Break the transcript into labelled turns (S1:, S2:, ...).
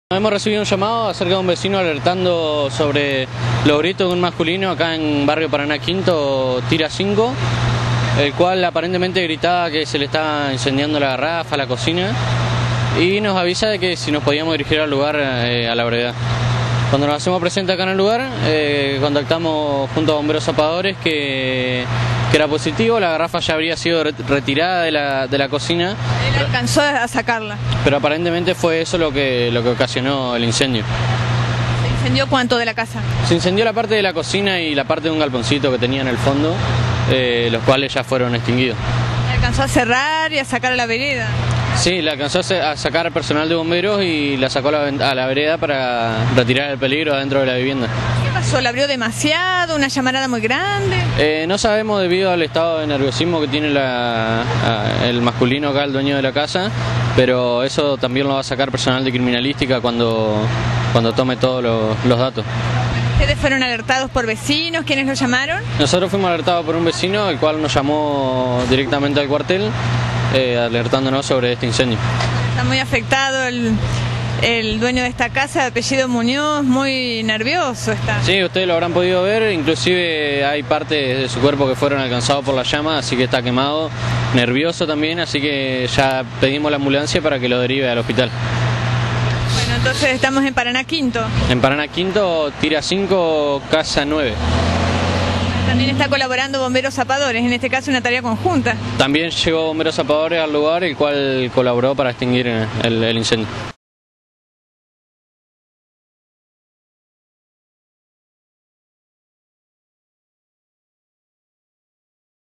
S1: Hemos recibido un llamado acerca de un vecino alertando sobre los gritos de un masculino acá en barrio Paraná Quinto, Tira 5, el cual aparentemente gritaba que se le estaba incendiando la garrafa, la cocina, y nos avisa de que si nos podíamos dirigir al lugar, a la brevedad. Cuando nos hacemos presentes acá en el lugar, contactamos junto a bomberos zapadores que era positivo, la garrafa ya habría sido retirada de la cocina.
S2: Él alcanzó a sacarla.
S1: Pero aparentemente fue eso lo que ocasionó el incendio.
S2: ¿Se incendió cuánto de la casa?
S1: Se incendió la parte de la cocina y la parte de un galponcito que tenía en el fondo, los cuales ya fueron extinguidos.
S2: ¿Alcanzó a cerrar y a sacar a la vereda?
S1: Sí, le alcanzó a sacar al personal de bomberos y la sacó a la vereda para retirar el peligro adentro de la vivienda.
S2: ¿Qué pasó? ¿La abrió demasiado? ¿Una llamarada muy grande?
S1: No sabemos debido al estado de nerviosismo que tiene el masculino acá, el dueño de la casa, pero eso también lo va a sacar personal de criminalística cuando tome todos los datos.
S2: ¿Ustedes fueron alertados por vecinos? ¿Quiénes lo llamaron?
S1: Nosotros fuimos alertados por un vecino, el cual nos llamó directamente al cuartel, alertándonos sobre este incendio.
S2: Está muy afectado el dueño de esta casa, de apellido Muñoz, muy nervioso está.
S1: Sí, ustedes lo habrán podido ver, inclusive hay partes de su cuerpo que fueron alcanzados por la llama, así que está quemado, nervioso también, así que ya pedimos la ambulancia para que lo derive al hospital.
S2: Bueno, entonces estamos en Paraná Quinto.
S1: En Paraná Quinto, Tira 5, Casa 9.
S2: También está colaborando bomberos zapadores, en este caso una tarea conjunta.
S1: También llegó bomberos zapadores al lugar, el cual colaboró para extinguir el incendio.